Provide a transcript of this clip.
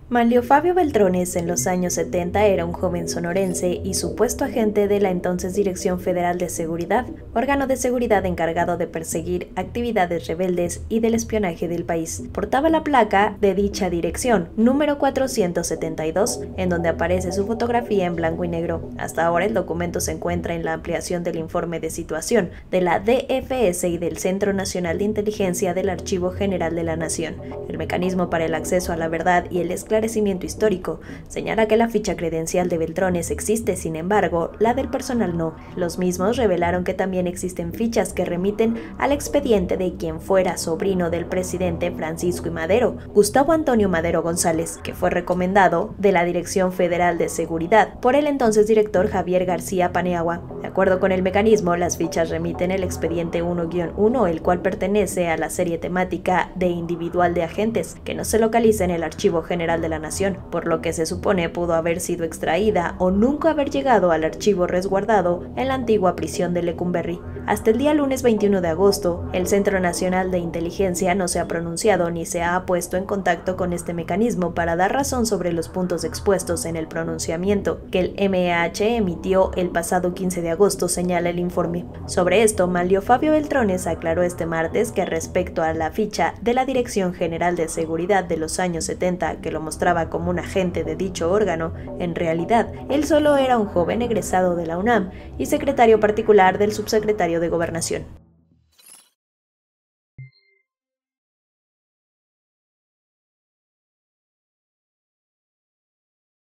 Manlio Fabio Beltrones en los años 70 era un joven sonorense y supuesto agente de la entonces Dirección Federal de Seguridad, órgano de seguridad encargado de perseguir actividades rebeldes y del espionaje del país. Portaba la placa de dicha dirección, número 472, en donde aparece su fotografía en blanco y negro. Hasta ahora el documento se encuentra en la ampliación del informe de situación de la DFS y del Centro Nacional de Inteligencia del Archivo General de la Nación. El mecanismo para el acceso a la verdad y el esclarecimiento histórico señala que la ficha credencial de Beltrones existe, sin embargo, la del personal no. Los mismos revelaron que también existen fichas que remiten al expediente de quien fuera sobrino del presidente Francisco I. Madero, Gustavo Antonio Madero González, que fue recomendado de la Dirección Federal de Seguridad por el entonces director Javier García Paniagua. De acuerdo con el mecanismo, las fichas remiten el expediente 1-1, el cual pertenece a la serie temática de individual de agentes, que no se localiza en el Archivo General de la Nación, por lo que se supone pudo haber sido extraída o nunca haber llegado al archivo resguardado en la antigua prisión de Lecumberri. Hasta el día lunes 21 de agosto, el Centro Nacional de Inteligencia no se ha pronunciado ni se ha puesto en contacto con este mecanismo para dar razón sobre los puntos expuestos en el pronunciamiento que el MEH emitió el pasado 15 de agosto, señala el informe. Sobre esto, Manlio Fabio Beltrones aclaró este martes que respecto a la ficha de la Dirección General de Seguridad de los años 70, que lo mostraba como un agente de dicho órgano, en realidad, él solo era un joven egresado de la UNAM y secretario particular del subsecretario de Gobernación.